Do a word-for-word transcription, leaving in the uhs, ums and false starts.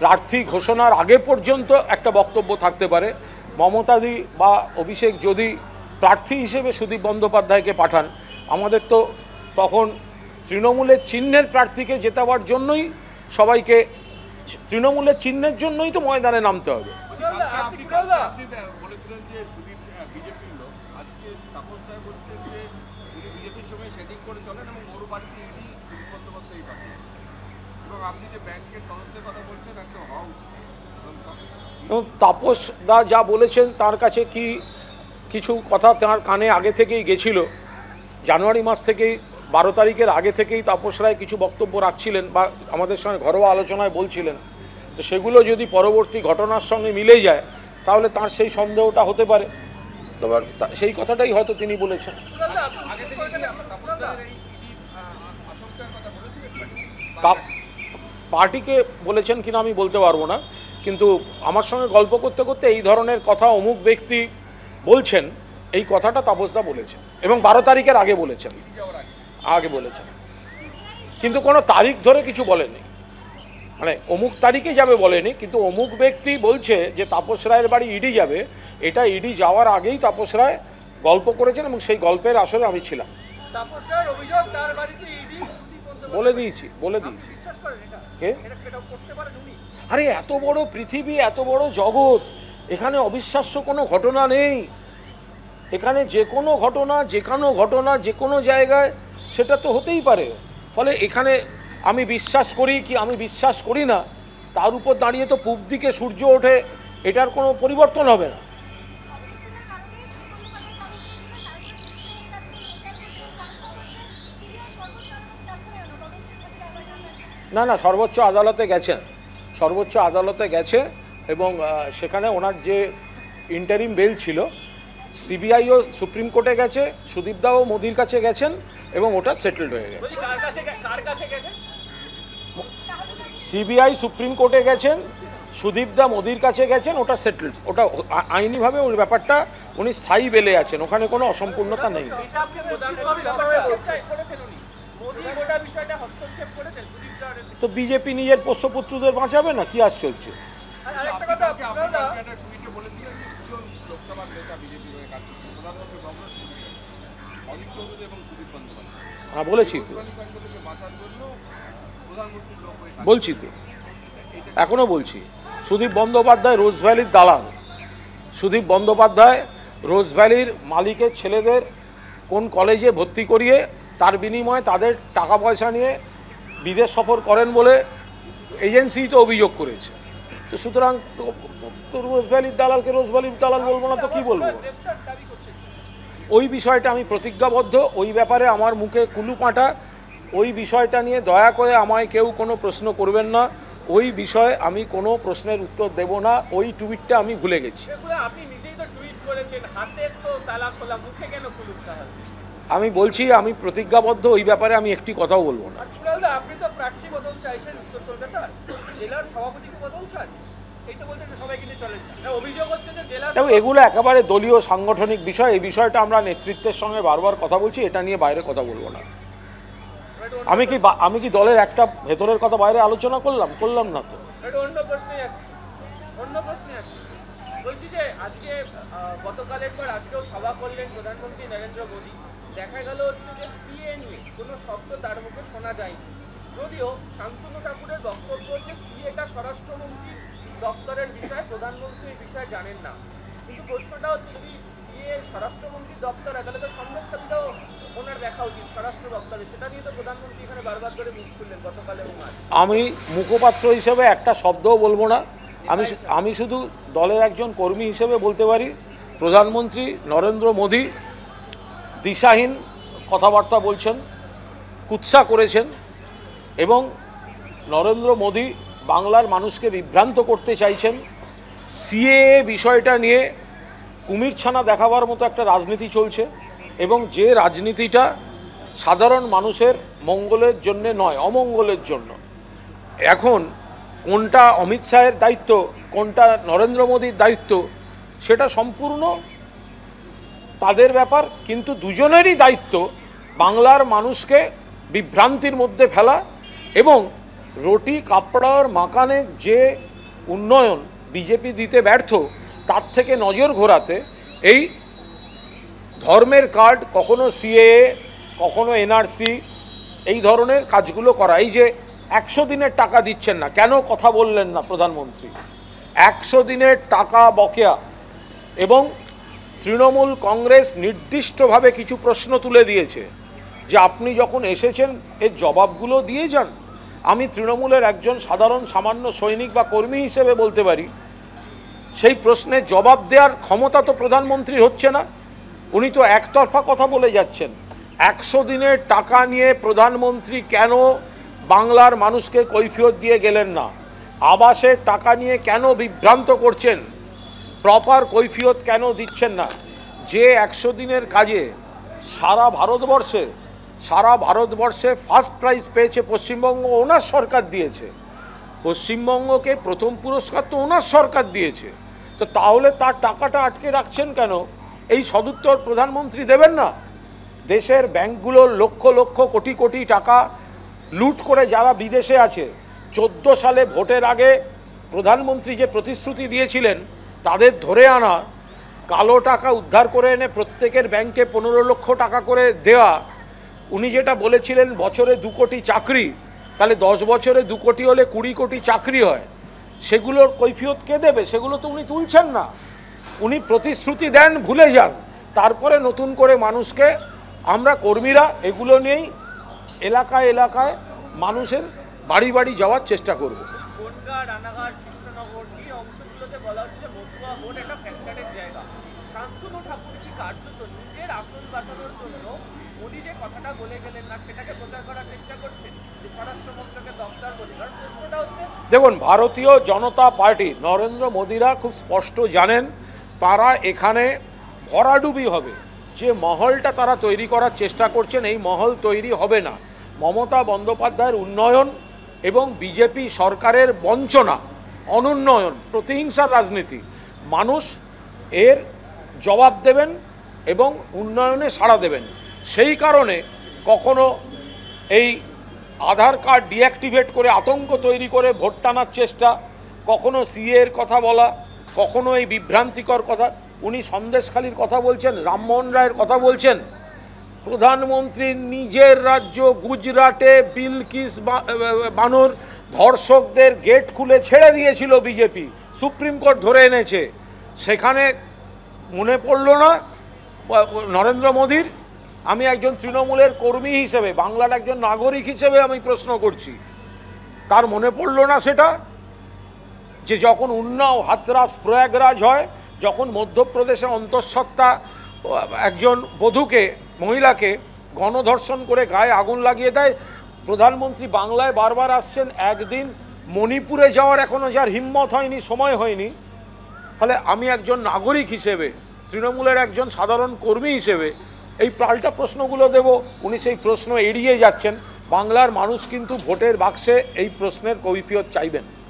প্রার্থী ঘোষণার আগে পর্যন্ত একটা বক্তব্য থাকতে পারে। মমতাদি বা অভিষেক যদি প্রার্থী হিসেবে সুদীপ বন্দ্যোপাধ্যায়কে পাঠান, আমাদের তো তখন তৃণমূলের চিহ্নের প্রার্থীকে জেতাবার জন্যই সবাইকে তৃণমূলের চিহ্নের জন্যই তো ময়দানে নামতে হবে। তাপস দা যা বলেছেন তার কাছে কি কিছু কথা তার কানে আগে থেকেই গেছিল। জানুয়ারি মাস থেকেই বারো তারিখের আগে থেকেই তাপস রায় কিছু বক্তব্য রাখছিলেন বা আমাদের সঙ্গে ঘরোয়া আলোচনায় বলছিলেন। তো সেগুলো যদি পরবর্তী ঘটনার সঙ্গে মিলে যায় তাহলে তার সেই সন্দেহটা হতে পারে। তবে সেই কথাটাই হয়তো তিনি বলেছেন। পার্টিকে বলেছেন কিনা আমি বলতে পারবো না, কিন্তু আমার সঙ্গে গল্প করতে করতে এই ধরনের কথা অমুক ব্যক্তি বলছেন এই কথাটা তাপসদা বলেছেন এবং বারো তারিখের আগে বলেছেন আগে বলেছেন কিন্তু কোনো তারিখ ধরে কিছু বলেনি, মানে অমুক তারিখে যাবে বলেনি, কিন্তু অমুক ব্যক্তি বলছে যে তাপস রায়ের বাড়ি ইডি যাবে, এটা ইডি যাওয়ার আগেই তাপস রায় গল্প করেছেন এবং সেই গল্পের আসলে আমি ছিলাম। বলে দিয়েছি বলে দিয়েছি কে আরে এত বড় পৃথিবী, এত বড় জগৎ, এখানে অবিশ্বাস্য কোনো ঘটনা নেই। এখানে যে কোনো ঘটনা যে কোনো ঘটনা যে কোনো জায়গায় সেটা তো হতেই পারে। ফলে এখানে আমি বিশ্বাস করি কি আমি বিশ্বাস করি না তার উপর দাঁড়িয়ে তো পূব দিকে সূর্য ওঠে, এটার কোনো পরিবর্তন হবে না। না না সর্বোচ্চ আদালতে গেছেন, সর্বোচ্চ আদালতে গেছে এবং সেখানে ওনার যে ইন্টারিম বেল ছিল, সিবিআইও সুপ্রিম কোর্টে গেছে, সুদীপদাও মোদির কাছে গেছেন এবং ওটা সেটেলড হয়ে গেছে। সিবিআই সুপ্রিম কোর্টে গেছেন, সুদীপদা মোদির কাছে গেছেন, ওটা সেটেলড, ওটা আইনিভাবে ওই ব্যাপারটা উনি স্থায়ী বেলে আছেন, ওখানে কোনো অসম্পূর্ণতা নেই। তো বিজেপি নিজের পোষ্যপুত্রদের বাঁচাবে না, কি আশ্চর্য। হ্যাঁ বলেছি তো, বলছি তো, এখনো বলছি। সুদীপ বন্দ্যোপাধ্যায় রোজ ভ্যালির দালাল, সুদীপ বন্দ্যোপাধ্যায় রোজ ভ্যালির মালিকের ছেলেদের কোন কলেজে ভর্তি করিয়ে তার বিনিময়ে তাদের টাকা পয়সা নিয়ে বিদেশ সফর করেন বলে এজেন্সি তো অভিযোগ করেছে। তো সুতরাং তো রোজ ভ্যালির দালালকে রোজ ভ্যালির দালাল বলবো না তো কি বলবো। ওই বিষয়টা আমি প্রতিজ্ঞাবদ্ধ, ওই ব্যাপারে আমার মুখে কুলু পাঁটা, ওই বিষয়টা নিয়ে দয়া করে আমায় কেউ কোনো প্রশ্ন করবেন না, ওই বিষয়ে আমি কোনো প্রশ্নের উত্তর দেব না, ওই টুইটটা আমি ভুলে গেছি। আমি বলছি আমি প্রতিজ্ঞাবদ্ধ, ওই ব্যাপারে আমি একটি কথাও বলবো না। এগুলো একেবারে দলীয় সাংগঠনিক বিষয়, এই বিষয়টা আমরা নেতৃত্বের সঙ্গে বারবার কথা বলছি, এটা নিয়ে বাইরে কথা বলবো না। আমি কি আমি কি দলের একটা ভেতরের কথা বাইরে আলোচনা করলাম করলাম না তো। অন্য প্রশ্নে যাচ্ছি অন্য প্রশ্নে যাচ্ছি বলছি যে আজকে গতকালের পর আজকেও সভা করলেন প্রধানমন্ত্রী নরেন্দ্র মোদী। দেখা গেল হচ্ছে যে সিএ নিয়ে কোনো শব্দ তার মুখে শোনা যায়নি, যদিও শান্তনু ঠাকুরের বক্তব্য হচ্ছে সিএটা স্বরাষ্ট্রমন্ত্রীর দপ্তরের বিষয়, প্রধানমন্ত্রী এই বিষয়ে জানেন না। কিন্তু প্রশ্নটা হচ্ছে যদি সিএ স্বরাষ্ট্রমন্ত্রীর দপ্তর তাহলে তো সংস্থাটাও ওনার দেখা উচিত স্বরাষ্ট্র দপ্তরে, সেটা নিয়ে তো প্রধানমন্ত্রী এখানে বারবার করে মুখ খুললেন গতকাল এবং আজ। আমি মুখপাত্র হিসেবে একটা শব্দও বলবো না, আমি আমি শুধু দলের একজন কর্মী হিসেবে বলতে পারি প্রধানমন্ত্রী নরেন্দ্র মোদী দিশাহীন কথাবার্তা বলছেন, কুৎসা করেছেন এবং নরেন্দ্র মোদী বাংলার মানুষকে বিভ্রান্ত করতে চাইছেন। সিএএ বিষয়টা নিয়ে কুমিরছানা দেখাবার মতো একটা রাজনীতি চলছে এবং যে রাজনীতিটা সাধারণ মানুষের মঙ্গলের জন্য নয়, অমঙ্গলের জন্য। এখন কোনটা অমিত শাহের দায়িত্ব কোনটা নরেন্দ্র মোদীর দায়িত্ব সেটা সম্পূর্ণ তাদের ব্যাপার, কিন্তু দুজনেরই দায়িত্ব বাংলার মানুষকে বিভ্রান্তির মধ্যে ফেলা এবং রুটি কাপড়ার মাকানে যে উন্নয়ন বিজেপি দিতে ব্যর্থ, তার থেকে নজর ঘোরাতে এই ধর্মের কার্ড, কখনো সিএএ, কখনো এনআরসি, এই ধরনের কাজগুলো করা। এই যে একশো দিনের টাকা দিচ্ছেন না, কেন কথা বললেন না প্রধানমন্ত্রী? একশো দিনের টাকা বকেয়া, এবং তৃণমূল কংগ্রেস নির্দিষ্টভাবে কিছু প্রশ্ন তুলে দিয়েছে যে আপনি যখন এসেছেন এর জবাবগুলো দিয়ে যান। আমি তৃণমূলের একজন সাধারণ সামান্য সৈনিক বা কর্মী হিসেবে বলতে পারি, সেই প্রশ্নের জবাব দেওয়ার ক্ষমতা তো প্রধানমন্ত্রী হচ্ছে না। উনি তো একতরফা কথা বলে যাচ্ছেন। একশো দিনের টাকা নিয়ে প্রধানমন্ত্রী কেন বাংলার মানুষকে কৈফিয়ত দিয়ে গেলেন না? আবাসের টাকা নিয়ে কেন বিভ্রান্ত করছেন? প্রপার কৈফিয়ত কেন দিচ্ছেন না? যে একশো দিনের কাজে সারা ভারতবর্ষে সারা ভারতবর্ষে ফার্স্ট প্রাইজ পেয়েছে পশ্চিমবঙ্গ, ওনার সরকার দিয়েছে। পশ্চিমবঙ্গকে প্রথম পুরস্কার তো ওনার সরকার দিয়েছে। তো তাহলে তার টাকাটা আটকে রাখছেন কেন? এই সদুত্তর প্রধানমন্ত্রী দেবেন না? দেশের ব্যাংকগুলোর লক্ষ লক্ষ কোটি কোটি টাকা লুট করে যারা বিদেশে আছে, চোদ্দো সালে ভোটের আগে প্রধানমন্ত্রী যে প্রতিশ্রুতি দিয়েছিলেন তাদের ধরে আনা, কালো টাকা উদ্ধার করে এনে প্রত্যেকের ব্যাংকে পনেরো লক্ষ টাকা করে দেওয়া। উনি যেটা বলেছিলেন বছরে দু কোটি চাকরি, তাহলে দশ বছরে দু কোটি হলে কুড়ি কোটি চাকরি হয়। সেগুলোর কৈফিয়ত কে দেবে? সেগুলো তো উনি তুলছেন না। উনি প্রতিশ্রুতি দেন, ভুলে যান, তারপরে নতুন করে মানুষকে, আমরা কর্মীরা এগুলো নিয়েই এলাকায় এলাকায় মানুষের বাড়ি বাড়ি যাওয়ার চেষ্টা করব। বনগাঁ, রানাঘাট, কৃষ্ণনগর এই অংশগুলোতে বলা হচ্ছে যে মতুয়া ভোট একটা ফ্যাক্টরের জায়গা। শান্তনু ঠাকুর কি কার্যত নিজের আসন বাঁচানোর জন্য মোদী যে কথাটা বলে গেলেন না, সেটাকে প্রচার করার চেষ্টা করছেন যে স্বরাষ্ট্রমন্ত্রকে দপ্তর বলি? কারণ প্রশ্নটা হচ্ছে, দেখুন, ভারতীয় জনতা পার্টি, নরেন্দ্র মোদীরা খুব স্পষ্ট জানেন তারা এখানে ভরাডুবি হবে। যে মহলটা তারা তৈরি করার চেষ্টা করছেন, এই মহল তৈরি হবে না। মমতা বন্দ্যোপাধ্যায়ের উন্নয়ন এবং বিজেপি সরকারের বঞ্চনা, অনুন্নয়ন, প্রতিহিংসার রাজনীতি, মানুষ এর জবাব দেবেন এবং উন্নয়নে সাড়া দেবেন। সেই কারণে কখনো এই আধার কার্ড ডিঅ্যাক্টিভেট করে আতঙ্ক তৈরি করে ভোট টানার চেষ্টা, কখনো সিএর কথা বলা, কখনো এই বিভ্রান্তিকর কথা। উনি সন্দেশখালির কথা বলছেন, রামমোহন রায়ের কথা বলছেন। প্রধানমন্ত্রীর নিজের রাজ্য গুজরাটে বিলকিস বানুর ধর্ষকদের গেট খুলে ছেড়ে দিয়েছিল বিজেপি, সুপ্রিম কোর্ট ধরে এনেছে। সেখানে মনে পড়ল না নরেন্দ্র মোদীর? আমি একজন তৃণমূলের কর্মী হিসেবে, বাংলার একজন নাগরিক হিসেবে আমি প্রশ্ন করছি, তার মনে পড়ল না সেটা? যে যখন উন্নাও, হাতরাস, প্রয়াগরাজ হয়, যখন মধ্যপ্রদেশে অন্তঃসত্ত্বা একজন বধূকে, মহিলাকে গণধর্ষণ করে গায়ে আগুন লাগিয়ে দেয়, প্রধানমন্ত্রী বাংলায় বারবার আসছেন, একদিন মণিপুরে যাওয়ার এখনও যার হিম্মত হয়নি, সময় হয়নি। ফলে আমি একজন নাগরিক হিসেবে, তৃণমূলের একজন সাধারণ কর্মী হিসেবে এই পাল্টা প্রশ্নগুলো দেব। উনি সেই প্রশ্ন এড়িয়ে যাচ্ছেন। বাংলার মানুষ কিন্তু ভোটের বাক্সে এই প্রশ্নের কৈফিয়ত চাইবেন।